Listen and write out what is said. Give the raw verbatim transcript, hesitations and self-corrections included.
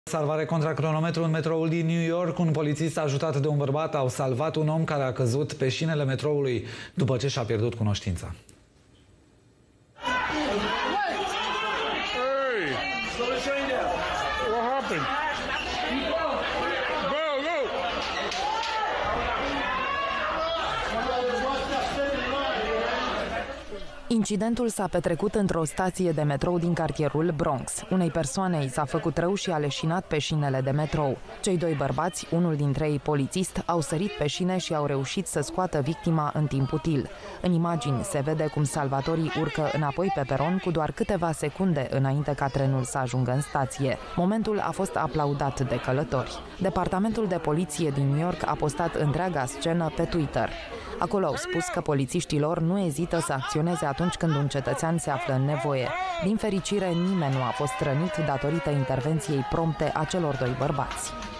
Salvare contra cronometru în metroul din New York. Un polițist ajutat de un bărbat au salvat un om care a căzut pe șinele metroului după ce și-a pierdut cunoștința. Incidentul s-a petrecut într-o stație de metrou din cartierul Bronx. Unei persoane i s-a făcut rău și a leșinat pe șinele de metrou. Cei doi bărbați, unul dintre ei polițist, au sărit pe șine și au reușit să scoată victima în timp util. În imagini se vede cum salvatorii urcă înapoi pe peron cu doar câteva secunde înainte ca trenul să ajungă în stație. Momentul a fost aplaudat de călători. Departamentul de poliție din New York a postat întreaga scenă pe Twitter. Acolo au spus că polițiștii lor nu ezită să acționeze atunci când un cetățean se află în nevoie. Din fericire, nimeni nu a fost rănit datorită intervenției prompte a celor doi bărbați.